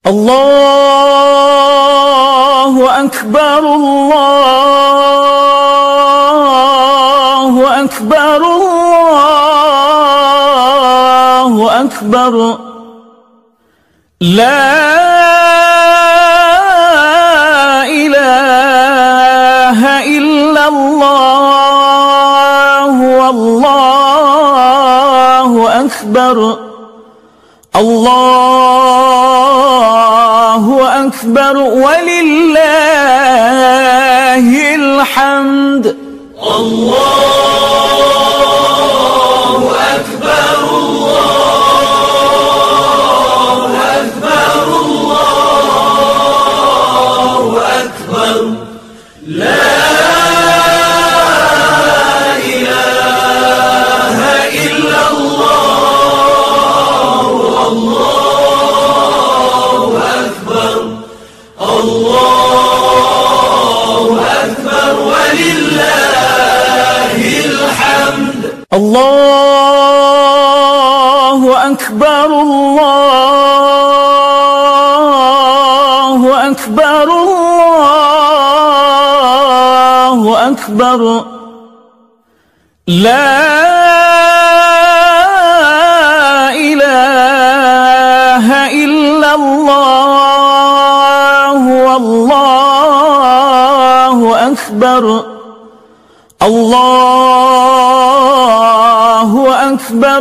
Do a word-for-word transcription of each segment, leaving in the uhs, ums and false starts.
الله أكبر الله أكبر الله أكبر لا إله إلا الله والله أكبر الله أكبر ولله الحمد. الله أكبر الله أكبر الله أكبر لا إله إلا الله والله أكبر الله أكبر ولله الحمد. الله أكبر الله أكبر الله أكبر لا إله إلا الله والله أكبر الله أكبر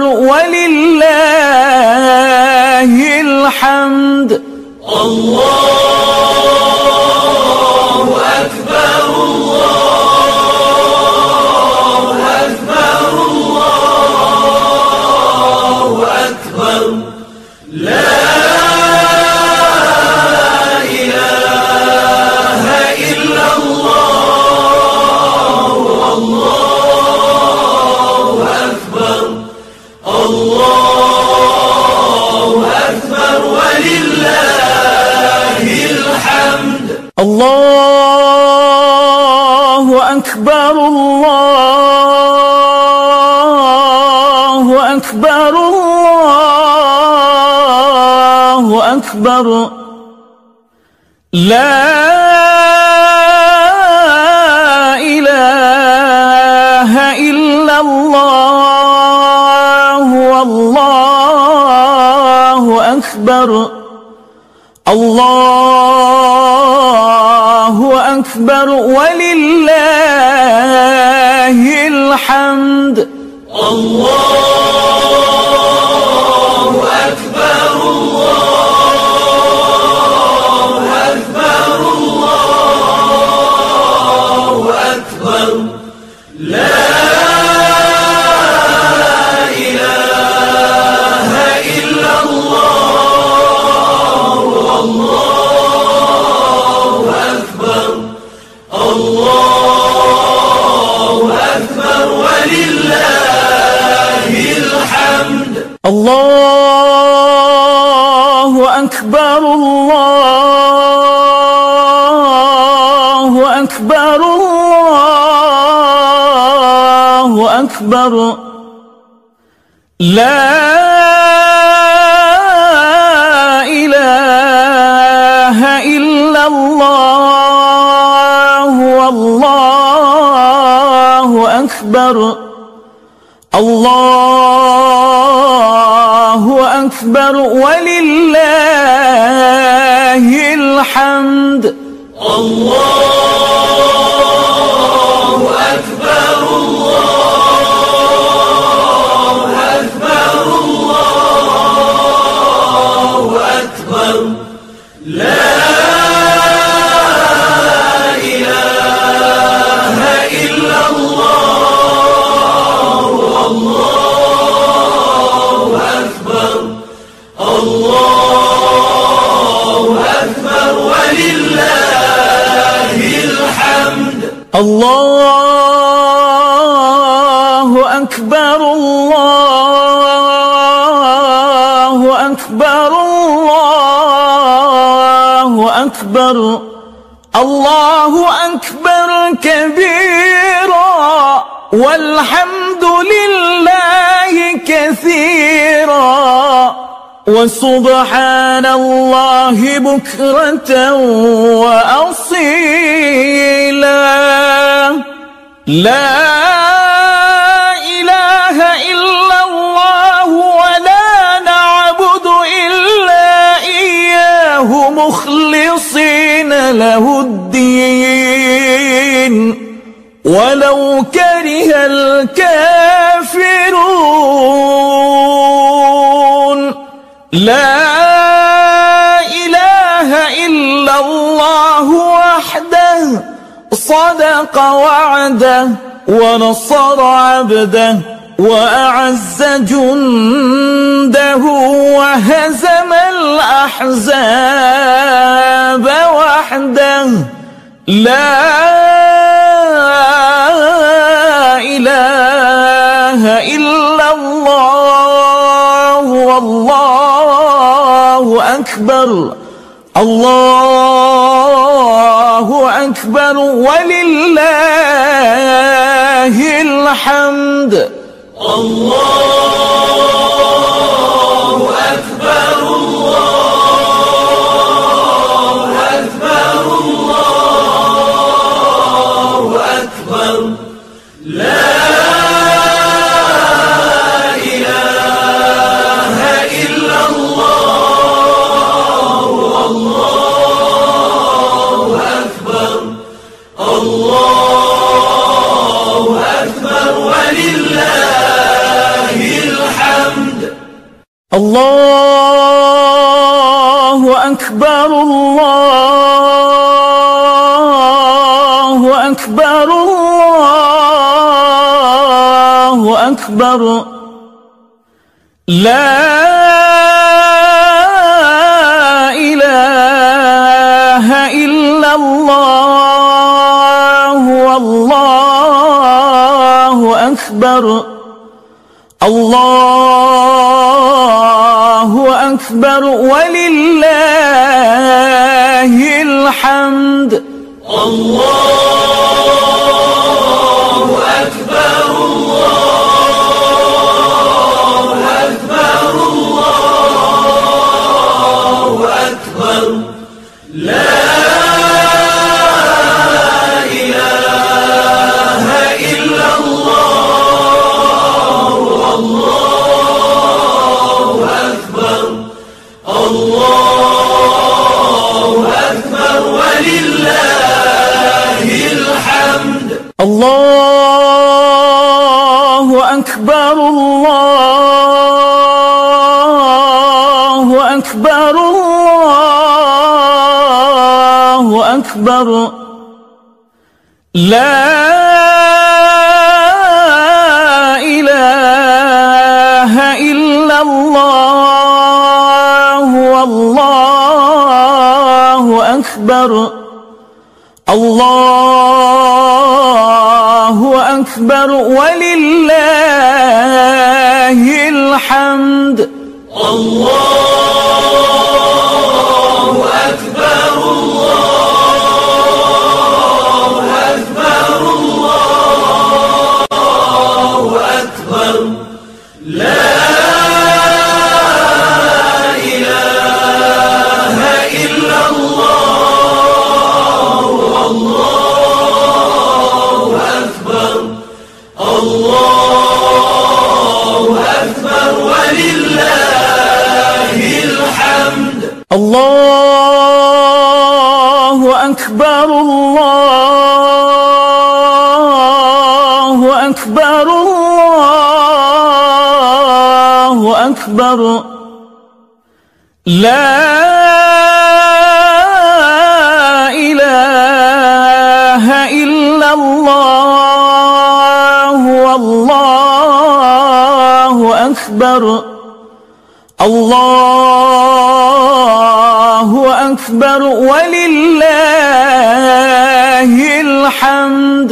ولله الحمد. الله أكبر الله أكبر الله أكبر لا إله إلا الله والله أكبر الله أكبر ولله الحمد. الله أكبر الله أكبر الله أكبر لا إله إلا الله والله أكبر الله أكبر ولله الحمد. الله أكبر الله أكبر الله أكبر لا إله إلا الله والله أكبر الله أكبر ولله الحمد. الله أكبر الله أكبر الله أكبر لا إله إلا الله والله أكبر الله أكبر ولله الحمد. الله أكبر الله أكبر الله أكبر لا إله إلا الله والله أكبر الله أكبر ولله الحمد. الله أكبر الله أكبر الله أكبر الله أكبر كبيرا والحمد لله كثيرا وسبحان الله بكرة وأصيلا. لا إله إلا الله ولا نعبد إلا إياه مخلصين له الدين ولو كره الكافرون. لا إله إلا الله وحده صدق وعده ونصر عبده وأعز جنده وهزم الأحزاب وحده. لا إله إلا الله والله أكبر. الله أكبر ولله الحمد. الله أكبر الله أكبر الله أكبر. لا إله إلا الله والله أكبر. الله أكبر ولله الحمد. الله أكبر الله أكبر الله أكبر. لا إله إلا الله والله أكبر. الله أكبر ولله الحمد. الله أكبر الله أكبر الله أكبر. لا إله إلا الله والله أكبر. الله أكبر ولله الحمد. الله أكبر الله أكبر الله أكبر. لا إله إلا الله والله أكبر. الله أكبر ولله الحمد. الله أكبر الله أكبر الله أكبر. لا إله إلا الله والله أكبر. الله أكبر ولله الحمد. الله أكبر الله أكبر الله أكبر. لا إله إلا الله والله أكبر. الله أكبر ولله الحمد.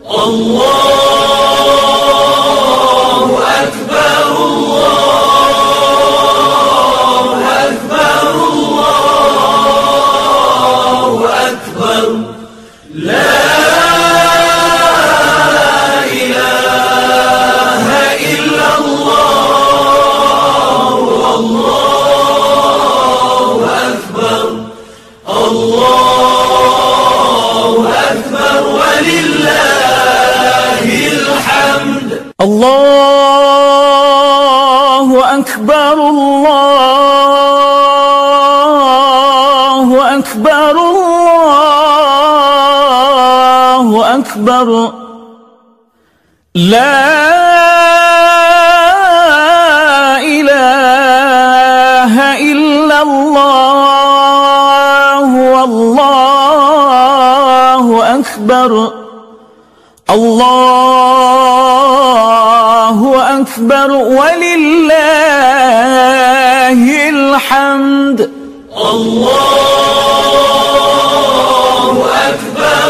الله أكبر الله أكبر الله أكبر. لا إله إلا الله والله أكبر الله أكبر الله أكبر لا إله إلا الله والله أكبر الله أكبر ولله الحمد الله أكبر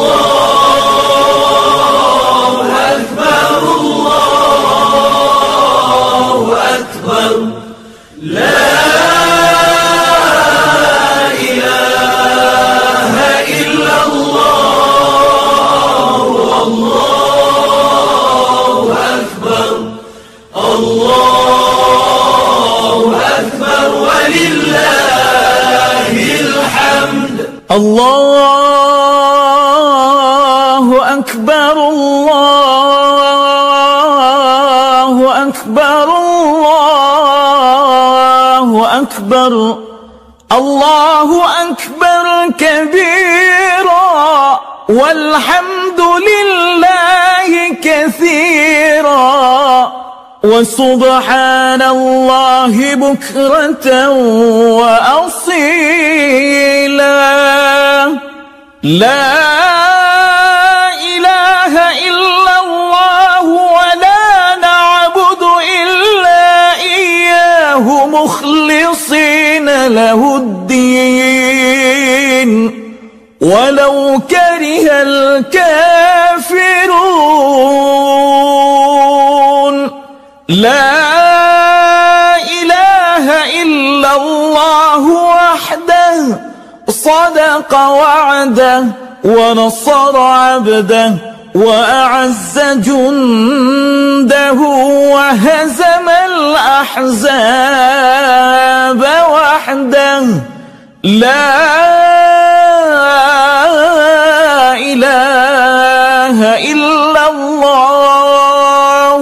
الله أكبر الله أكبر لا إله إلا الله والله أكبر الله أكبر ولله الحمد الله أكبر الله أكبر الله أكبر الله أكبر كبيرا والحمد لله كثيرا وسبحان الله بكرة وأصيلا لا إله إلا الله ولا نعبد إلا إياه مخلصين له الدين ولو كره الكافرون لا إله إلا الله وحده صدق وعده ونصر عبده وأعز جنده وهزم الأحزاب وحده لا إله إلا الله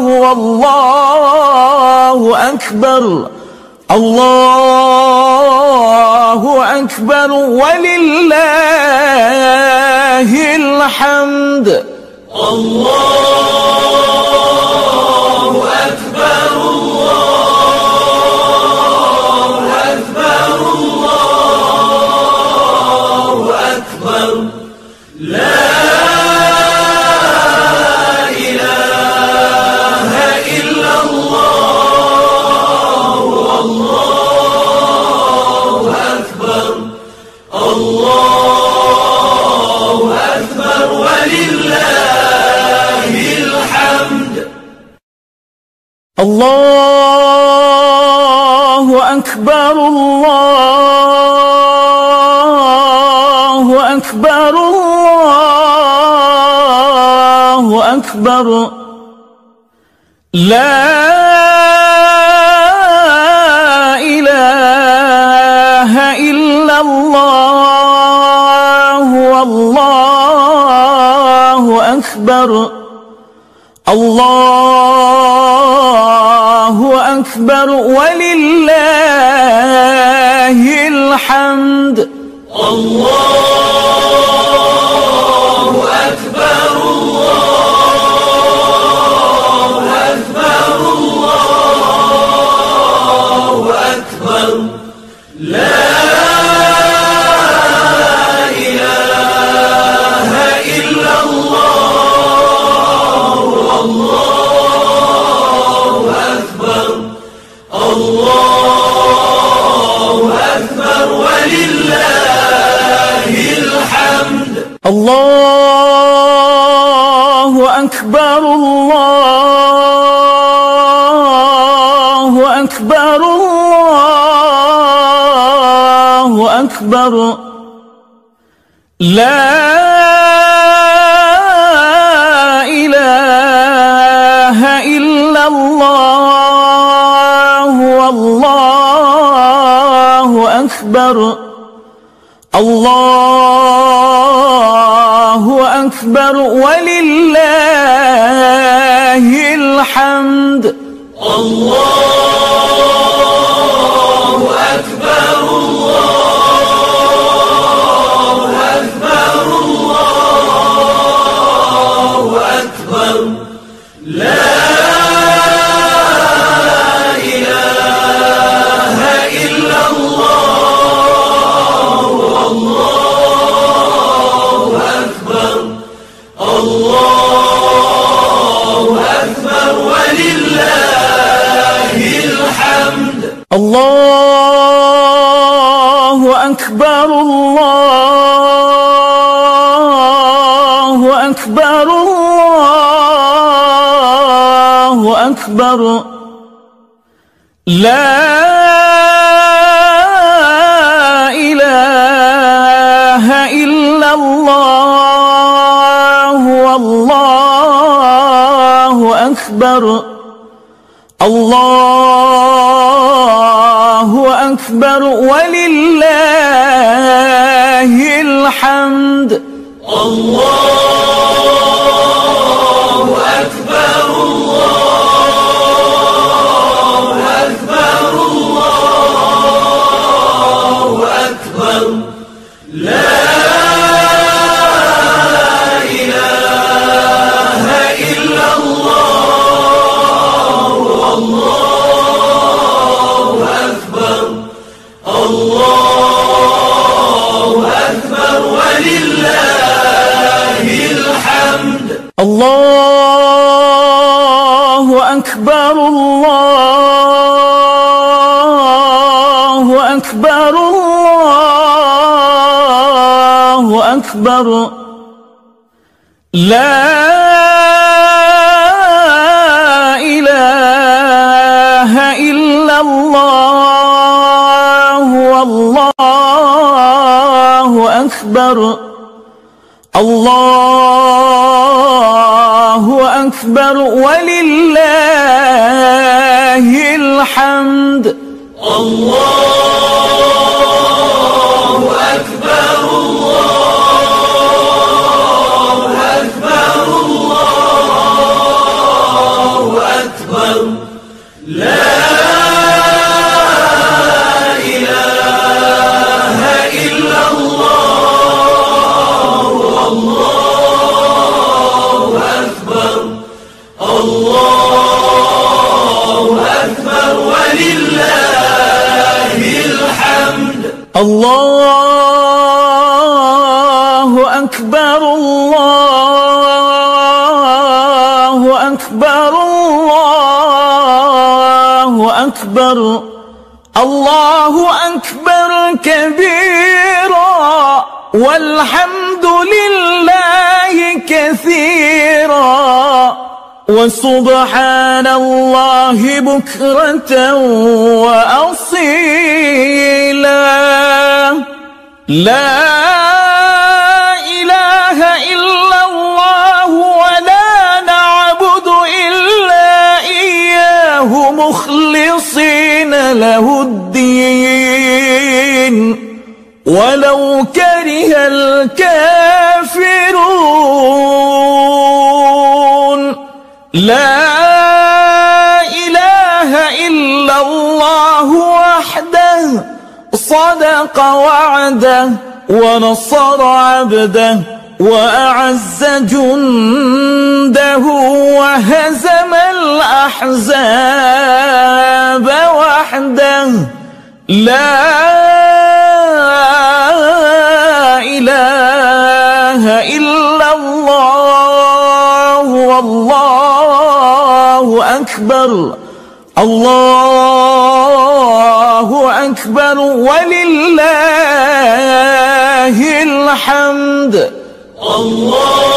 والله أكبر الله أكبر ولله الحمد الله أكبر الله أكبر الله أكبر لا إله إلا الله والله أكبر الله أكبر ولله الحمد الله أكبر الله أكبر الله أكبر لا إله إلا الله والله أكبر الله أكبر ولله الحمد الله أكبر الله أكبر الله أكبر لا إله إلا الله والله أكبر الله أكبر ولله الحمد الله أكبر الله أكبر الله أكبر لا إله إلا الله والله أكبر الله أكبر ولله الحمد الله أكبر الله أكبر الله أكبر لا إله إلا الله والله أكبر الله أكبر ولله الحمد الله أكبر الله أكبر الله أكبر لا إله إلا الله والله أكبر الله أكبر ولله الحمد الله أكبر الله أكبر الله أكبر لا إله إلا الله والله أكبر الله أكبر ولله الحمد الله أكبر الله أكبر الله أكبر لا إله إلا الله والله أكبر الله أكبر ولله الحمد الله أكبر الله أكبر الله أكبر لا إله إلا الله والله أكبر الله أكبر ولله الحمد الله أكبر الله أكبر الله أكبر الله أكبر كبيرا والحمد لله كثيرا وسبحان الله بكرة وأصيلا لا إله إلا الله ولا نعبد إلا إياه مخلصين له الدين ولو كره الكافرون لا إله إلا الله وحده صدق وعده ونصر عبده وأعز جنده وهزم الأحزاب وحده لا إله إلا الله والله أكبر الله أكبر ولله الحمد الله